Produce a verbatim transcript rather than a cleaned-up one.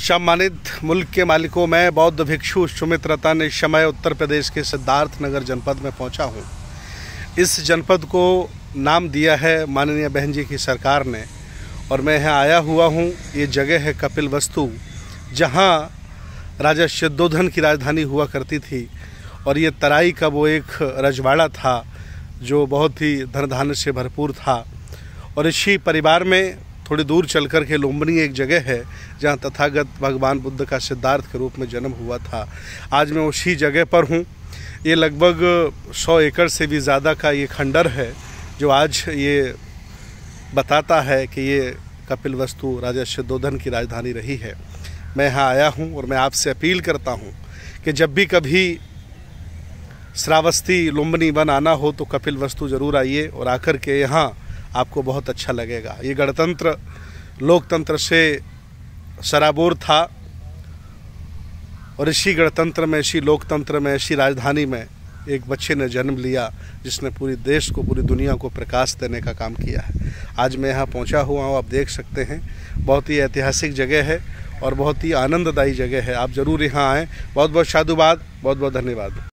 सम्मानित मुल्क के मालिकों, मैं बौद्ध भिक्षु सुमित रतन इस समय उत्तर प्रदेश के सिद्धार्थ नगर जनपद में पहुंचा हूं। इस जनपद को नाम दिया है माननीय बहन जी की सरकार ने और मैं यहाँ आया हुआ हूं। ये जगह है कपिलवस्तु, जहां राजा शुद्धोधन की राजधानी हुआ करती थी और ये तराई का वो एक रजवाड़ा था जो बहुत ही धन धान्य से भरपूर था। और इसी परिवार में थोड़ी दूर चल कर के लुम्बिनी एक जगह है जहाँ तथागत भगवान बुद्ध का सिद्धार्थ के रूप में जन्म हुआ था। आज मैं उसी जगह पर हूँ। ये लगभग सौ एकड़ से भी ज़्यादा का ये खंडर है जो आज ये बताता है कि ये कपिलवस्तु राजा शुद्धोधन की राजधानी रही है। मैं यहाँ आया हूँ और मैं आपसे अपील करता हूँ कि जब भी कभी श्रावस्ती लुम्बिनी वन आना हो तो कपिलवस्तु ज़रूर आइए और आकर के यहाँ आपको बहुत अच्छा लगेगा। ये गणतंत्र लोकतंत्र से सराबोर था और इसी गणतंत्र में, इसी लोकतंत्र में, इसी राजधानी में एक बच्चे ने जन्म लिया जिसने पूरी देश को, पूरी दुनिया को प्रकाश देने का काम किया है। आज मैं यहाँ पहुँचा हुआ हूँ, आप देख सकते हैं। बहुत ही ऐतिहासिक जगह है और बहुत ही आनंददायी जगह है। आप ज़रूर यहाँ आएँ। बहुत बहुत साधुवाद, बहुत बहुत धन्यवाद।